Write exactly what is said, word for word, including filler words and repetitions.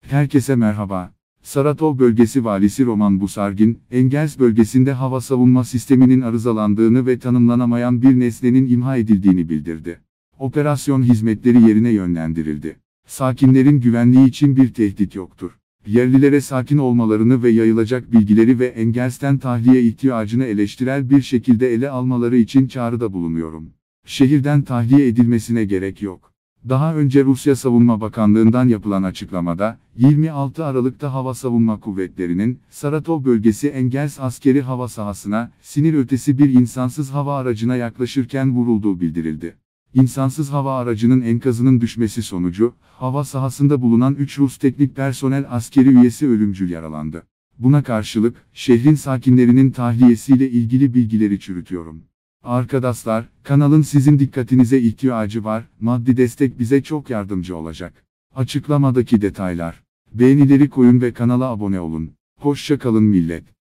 Herkese merhaba. Saratov Bölgesi Valisi Roman Busargin, Engels bölgesinde hava savunma sisteminin arızalandığını ve tanımlanamayan bir nesnenin imha edildiğini bildirdi. Operasyon hizmetleri yerine yönlendirildi. Sakinlerin güvenliği için bir tehdit yoktur. Yerlilere sakin olmalarını ve yayılacak bilgileri ve Engels'ten tahliye ihtiyacını eleştirel bir şekilde ele almaları için çağrıda bulunuyorum. Şehirden tahliye edilmesine gerek yok. Daha önce Rusya Savunma Bakanlığı'ndan yapılan açıklamada, yirmi altı Aralık'ta Hava Savunma Kuvvetleri'nin, Saratov bölgesi Engels askeri hava sahasına, sinir ötesi bir insansız hava aracına yaklaşırken vurulduğu bildirildi. İnsansız hava aracının enkazının düşmesi sonucu, hava sahasında bulunan üç Rus teknik personel askeri üyesi ölümcül yaralandı. Buna karşılık, şehrin sakinlerinin tahliyesiyle ilgili bilgileri çürütüyorum. Arkadaşlar, kanalın sizin dikkatinize ihtiyacı var, maddi destek bize çok yardımcı olacak. Açıklamadaki detaylar. Beğenileri koyun ve kanala abone olun. Hoşça kalın millet.